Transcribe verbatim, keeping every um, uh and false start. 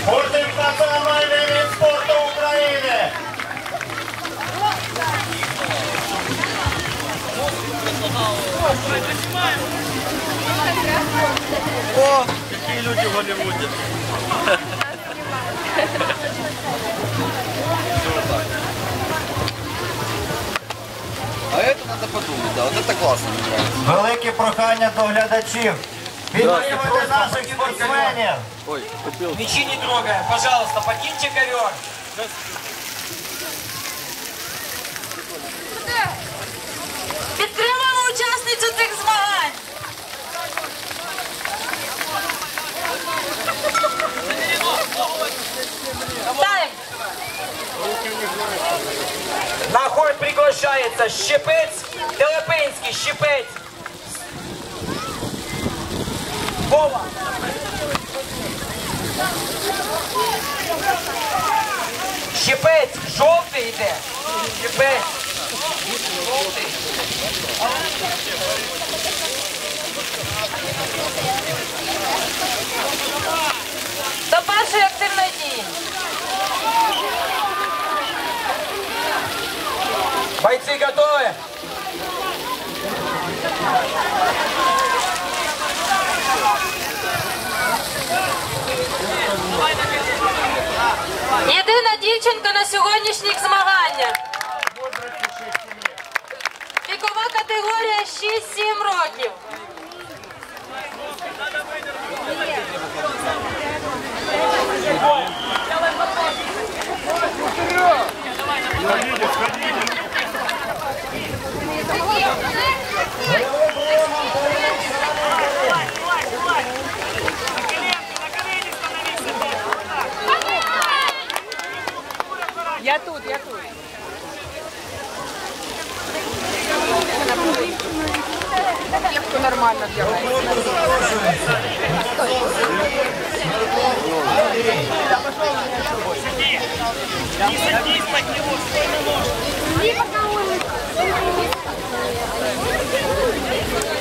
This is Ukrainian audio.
Спортив національний від спорту України. О, какие люди в Голливуде. А это надо подумать, да, вот это классно, мне нравится. Велике прохання до глядачів. Підтримуйте наших спортсменів. Ой, купил. Мячи не трогаем, пожалуйста, покиньте ковер. Підтримуємо учасницю цих змагань. Тайм. На ход приглашается Щепець, Телепинський, Щепець. Вова. Щепець, жовтий йде. Щепець. Жовтий. До першої активної дії. Бойцы готовы? Єдина дівчинка на сьогоднішніх змаганнях. Вікова категорія шість-сім років. Я тут, я тут. Кепку нормально делает. Не садись под него, что ты можешь.